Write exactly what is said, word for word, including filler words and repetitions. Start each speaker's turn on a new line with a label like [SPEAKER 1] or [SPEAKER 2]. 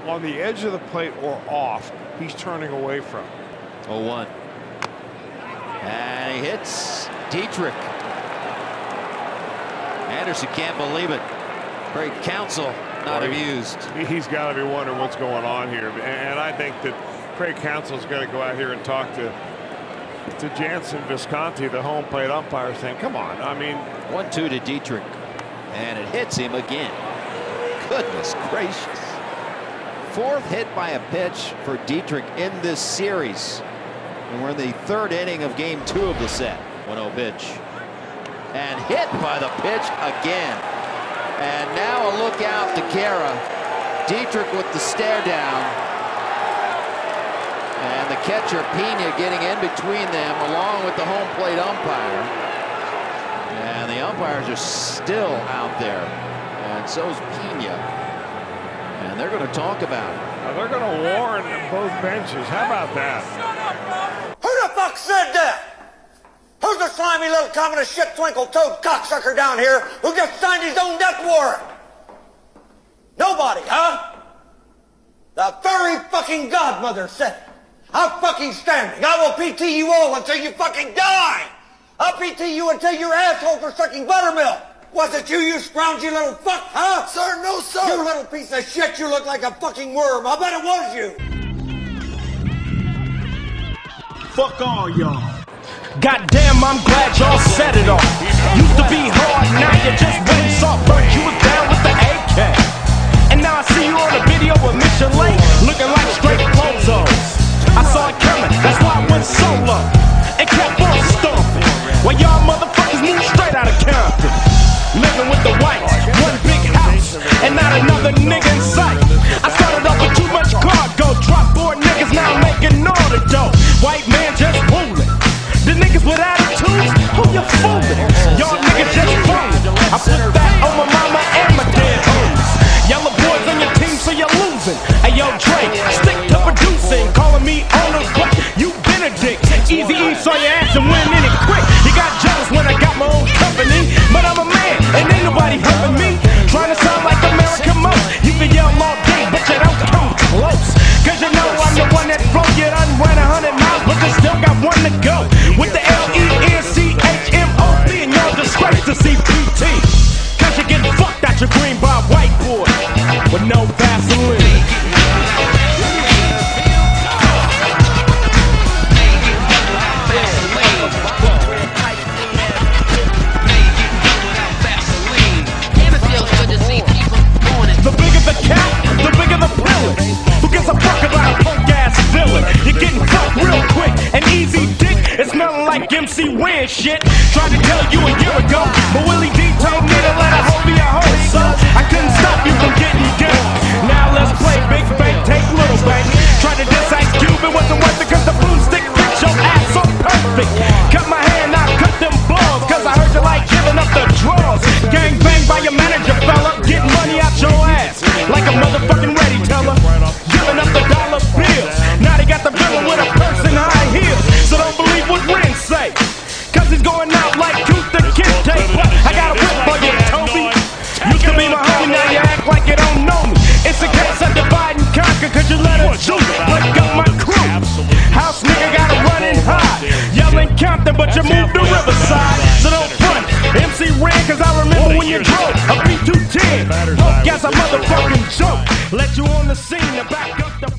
[SPEAKER 1] on the edge of the plate or off, he's turning away from.
[SPEAKER 2] oh one. And he hits Dietrich. Anderson can't believe it. Great counsel, not well, amused.
[SPEAKER 1] He's got to be wondering what's going on here. And I think that Craig Counsell's got to go out here and talk to to Jansen Visconti, the home plate umpire, saying, come on. I mean,
[SPEAKER 2] one two to Dietrich. And it hits him again. Goodness gracious. Fourth hit by a pitch for Dietrich in this series. And we're in the third inning of game two of the set. one oh pitch. And hit by the pitch again. And now a look out to Guerra. Dietrich with the stare down. And the catcher, Pena, getting in between them along with the home plate umpire. And the umpires are still out there. And so is Pena. And they're going to talk about it.
[SPEAKER 1] Now they're going to warn both benches. How about that?
[SPEAKER 3] Who the fuck said that? Who's the slimy little communist shit twinkle-toed cocksucker down here who just signed his own death warrant? Nobody, huh? The furry fucking godmother said it. I'm fucking standing. I will P T you all until you fucking die. I'll P T you until your assholes are sucking buttermilk. Was it you, you scroungy little fuck, huh? Sir, no, sir. You little piece of shit, you look like a fucking worm. I bet it was you.
[SPEAKER 4] Fuck all y'all. Goddamn, I'm glad y'all set it off. Used to be hard, now you just went soft. But you was down with the A K. And now I see you on a video with Michelin, looking like straight bozos. I saw it coming, that's why I went solo. And kept on stomping. While y'all motherfuckers moved straight out of Compton. Living with the whites, one big house, and not another nigga in sight. I started off with too much cargo, dropped four niggas, now I'm making all the dough. White man just fooling. The niggas with attitudes, who you fooling? Y'all niggas just fooling. I put that on my mama and my dead homies. Yellow boys on your team, so you're losing. Hey yo, Drake, stick to producing, calling me owner, but you Benedict. Easy E saw your ass and went in it quick. You got jealous when I got my own company, but I'm a man and ain't nobody helping me. Trying to sound like America most. You can yell all day, but you don't come close. Cause you know I'm the one that broke you done ran a hundred miles, but you still got one to go. With the L E N C H M O P and y'all disgrace to C P T. Cause you're getting fucked out your green by white boy with no Vaseline. The bigger the cat, the bigger the villain. Who gives a fuck about a punk ass villain? You're getting fucked real quick and easy dick. It's smelling like M C Win shit. Tried to tell you a year ago, but Willie D told me to let a hoe be a hoe, so I couldn't stop you from getting down. Now let's play big bank, take little bank. Tried to diss Ice Cube, it wasn't worth it cause the broomstick fits your ass so perfect. Cut my hand, I cut them balls, cause I heard you like giving up the draws. Gang bang by your manager, fella, getting money out your ass like a motherfucking ready teller. Giving up the dollar bills. Now they got the villain with a purse and high heels. So don't believe what Ren say, cause he's going out like tooth and kente. But I got a whip for you, Toby. Used to be my homie, now you act like you don't know me. It's a case of divide and conquer, cause you let us shoot, break up my crew. House nigga got a running high, yelling Compton, but you moved to Riverside. So don't front, M C Ren, cause I remember when you drove a B two ten. Broke as a motherfucking joke, let you on the scene to back up the